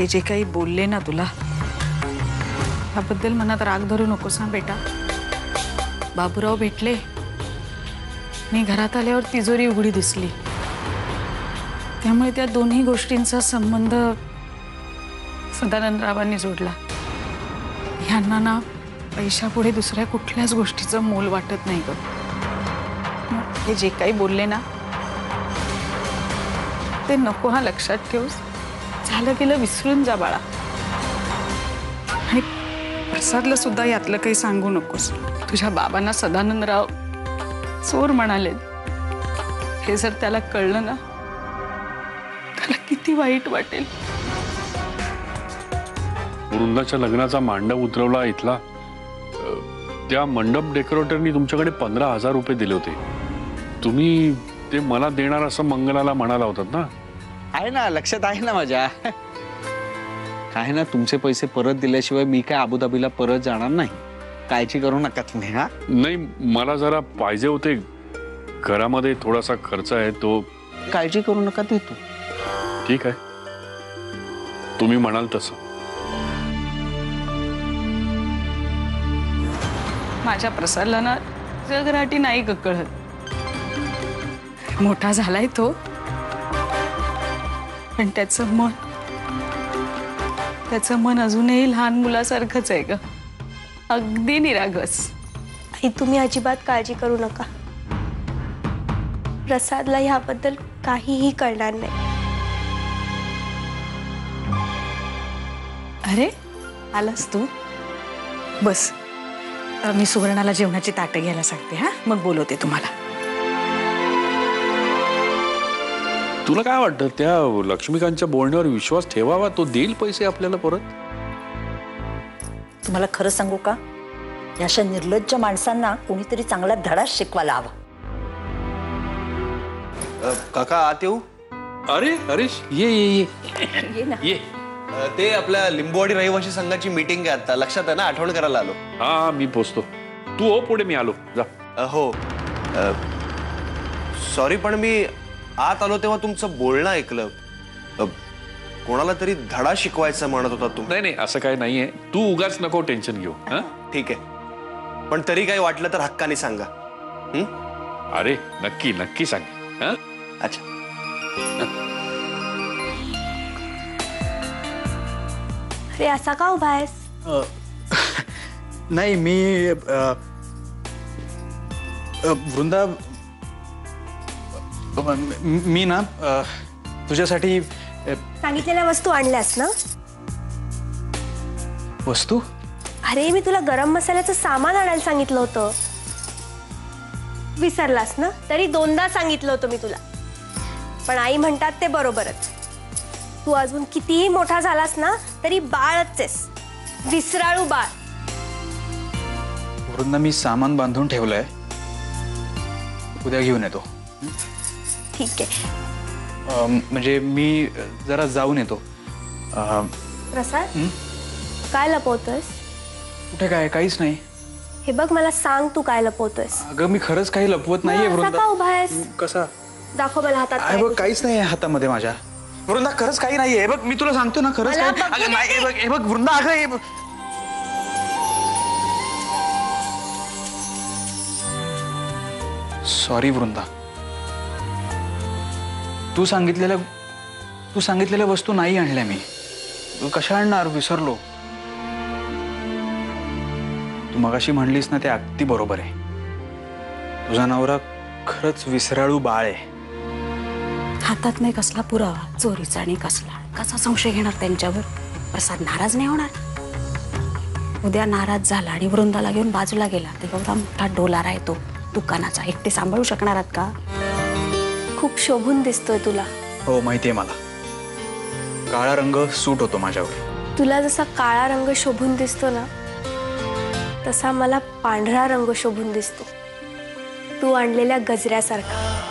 हे जे काही बोलले ना तुला त्याबद्दल मनात राग धरू नकोस ना बेटा। बाबूराव भेटले, मी घरात आल्यावर तिजोरी उघडी दिसली, त्यामुळे त्या दोन्ही गोष्टींचा संबंध सदानंदरावांनी जोडला। ह्यांना ना पैशापुढे दुसऱ्या कुठल्याच गोष्टीचं मोल वाटत नाही ग। हे जे काही बोलले ना ते नको हा, लक्षात ठेवस। झालं गेलं विसरून जा बाळा। आणि प्रसादला सुद्धा यातलं काही सांगू नकोस। तुझ्या बाबांना सदानंदराव चोर म्हणाले, हे जर त्याला कळलं ना त्याला किती वाईट वाटेल। वृंदाच्या लग्नाचा मांडव उतरवला इथला, त्या मंडप डेकोरेटरनी तुमच्याकडे 15,000 रुपये दिले होते। तुम्ही ते मला देणार असं मंगलाला म्हणाला होतात ना? आहे ना, लक्षात आहे ना माझ्या। काय ना, तुमचे पैसे परत दिल्याशिवाय मी काय अबुधाबीला परत जाणार नाही, काळजी करू नका तुम्ही। हा नाही, मला जरा पाहिजे होते, घरामध्ये थोडासा खर्च आहे तो। काळजी करू नका, देतो। ठीक आहे, तुम्ही म्हणाल तसं। माझ्या प्रसादला ना जगराटी नाही ग कळत। मोठा झालाय तो, पण त्याचं मन अजूनही लहान मुलासारखंच आहे ग, अगदी निरागस। आई तुम्ही अजिबात काळजी करू नका, प्रसादला ह्याबद्दल काहीही कळणार नाही। अरे आलास तू, बस। मी सुवर्णाला जेवणाची ताटं घ्यायला सांगते, हा मग बोलवते तुम्हाला। तुला काय वाटतं, त्या लक्ष्मीकांतच्या बोलण्यावर विश्वास ठेवावा? तो देईल पैसे आपल्याला परत। तुम्हाला खरं सांगू का, या अशा निर्लज्ज माणसांना कोणीतरी चांगला धडा शिकवायला हवा। काका आत येऊ? अरे हरीश, ये ये ये ये ना। ये। ते आपल्या लिंबूवाडी रहिवासी संघाची मीटिंग आहे आता, लक्षात आहे ना? आठवण करायला आलो। हा मी पोचतो, तू हो पुढे, मी आलो। जा। हो सॉरी, पण मी आत आलो तेव्हा तुमचं बोलणं ऐकलं। कोणाला तरी धडा शिकवायचा म्हणत होता तुम्ही। नाही नाही, असं काही नाहीये, तू उगाच नको टेन्शन घेऊ। हा ठीक आहे, पण तरी काही वाटलं तर हक्काने सांगा। अरे नक्की नक्की सांग। हा अच्छा। अरे असा का उभा आहेस? नाही, मी वृंदा, मी ना तुझ्यासाठी सांगितलेल्या वस्तू आणल्यास ना? वस्तू? अरे मी तुला गरम मसाल्याचं सामान आणायला सांगितलं होतं, विसरलास ना? तरी 2दा सांगितलं होतं मी तुला, पण आई म्हणतात ते बरोबरच। तू अजून कितीही मोठा झालास ना तरी बाळच आहेस, विसराळू बाळ। वृंदा, मी सामान बांधून ठेवलंय, उद्या घेऊन येतो। ठीक आहे, म्हणजे मी जरा जाऊन येतो। प्रसाद काय लपवतोयस? कुठे काय, काहीच नाही। हे बघ, मला सांग तू काय लपवतोयस? अगं मी खरंच काही लपवत नाहीये असा वृंदा। का उभा आहेस? कसा? दाखव मला हातात काय बघ, आहे. काहीच नाही हातामध्ये माझ्या। वृंदा खरंच काही नाहीये, हे बघ मी तुला सांगतो ना, खरंच मला काही। बघू अगं दे. नाही, हे बघ वृंदा, अगं हे बघ। सॉरी वृंदा, तू सांगितलेल्या वस्तू नाही आणल्या मी। कशा आणणार, विसरलो। तू मगाशी म्हणलीस ना, ते अगदी बरोबर आहे। तुझा नवरा खरंच विसराळू बाळ आहे। हातात नाही कसला पुरावा चोरीचा आणि कसला, कसा संशय घेणार त्यांच्यावर? प्रसाद नाराज नाही होणार? उद्या नाराज झाला आणि वृंदाला घेऊन बाजूला गेला ते एवढा मोठा डोलारा आहे तो दुकानाचा, एकटे सांभाळू शकणार आहात का? खूप शोभून दिसतोय तुला। हो माहितीये मला, काळा रंग सूट होतो माझ्यावर। तुला जसा काळा रंग शोभून दिसतो ना, तसा मला पांढरा रंग शोभून दिसतो, तू आणलेल्या गजऱ्यासारखा।